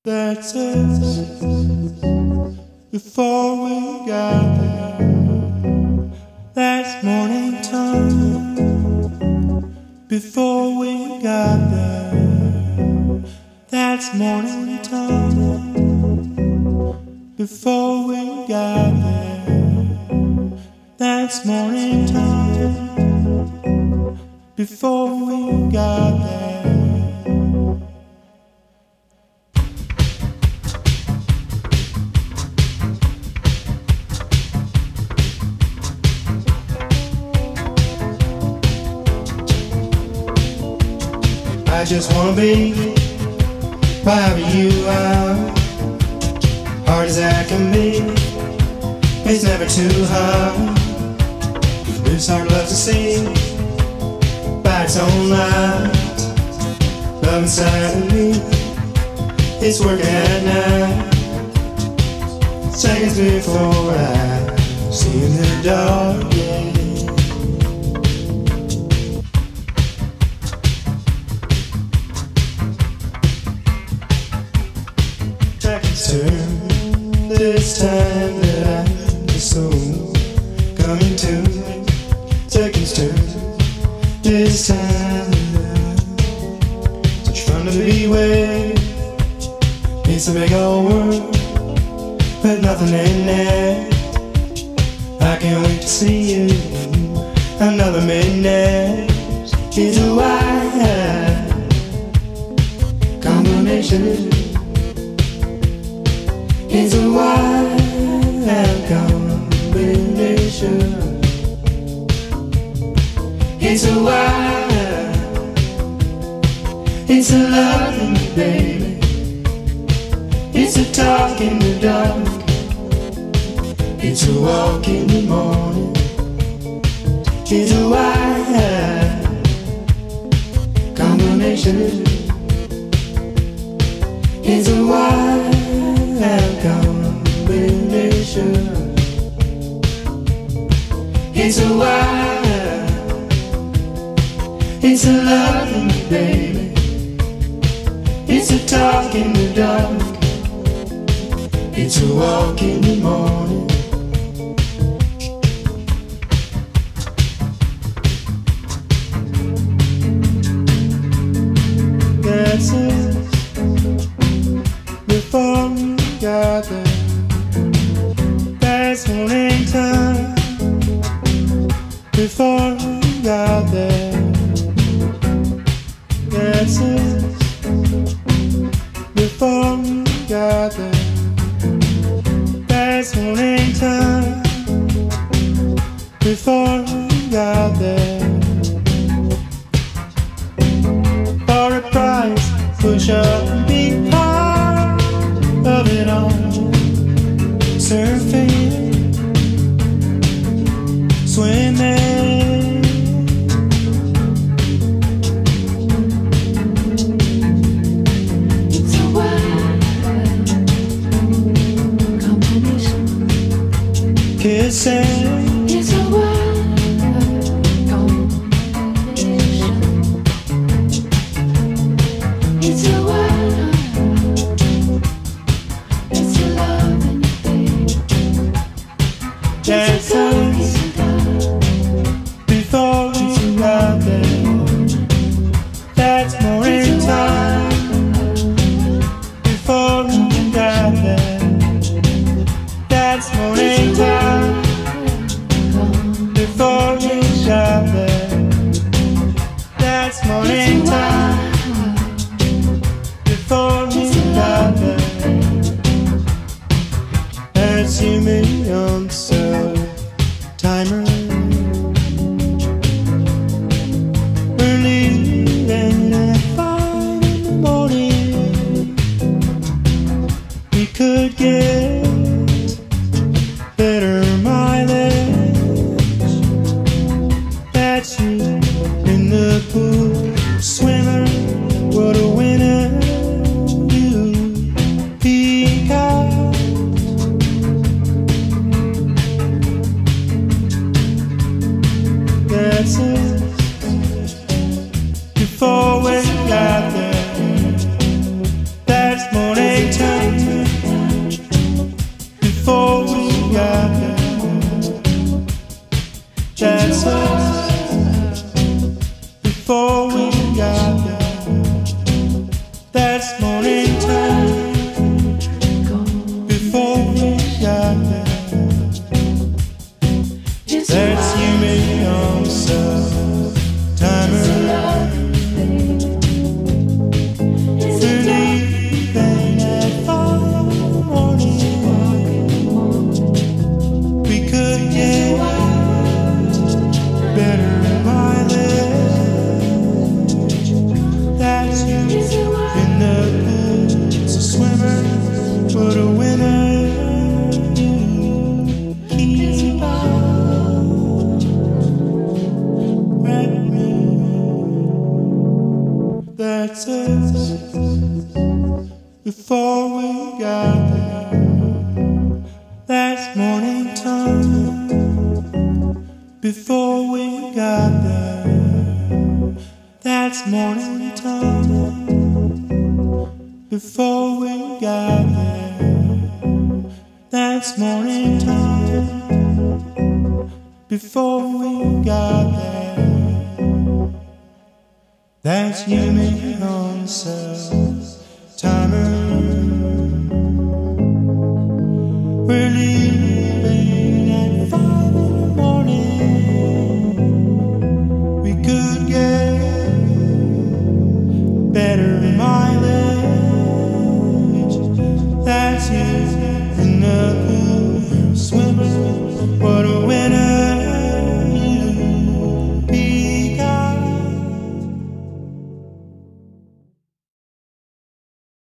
That's us before we got there. That's morning time before we got there. That's morning time before we got there. That's morning time before we got there. I just wanna be wherever you are, hard as I can be. It's never too hard. This heart loves to sing by its own light. Love inside of me, it's working at night. Seconds before I see in the dark, yeah. Turn this time that I'm so coming to me. Seconds turn this time that I'm such fun to be with. It's a big old world, but nothing in it. I can't wait to see you another midnight. It's a wild combination. It's a wild combination. It's a wild, it's a loving baby. It's a talk in the dark. It's a walk in the morning. It's a wild combination. It's a wild combination. It's a wild, it's a loving baby. It's a talk in the dark. It's a walk in the morning. That's us before we got there. That's morning time before we got there. That's us before we got there. That's morning time before we got there. For a price, push up and be part of it all. Surfing, swimming, it's a wild combination. kissing, it's a wild combination. before we got there. That's morning time. Before we got there. That's morning time. Before we got there. That's morning time. Before we got there. That's you, me, on the cell.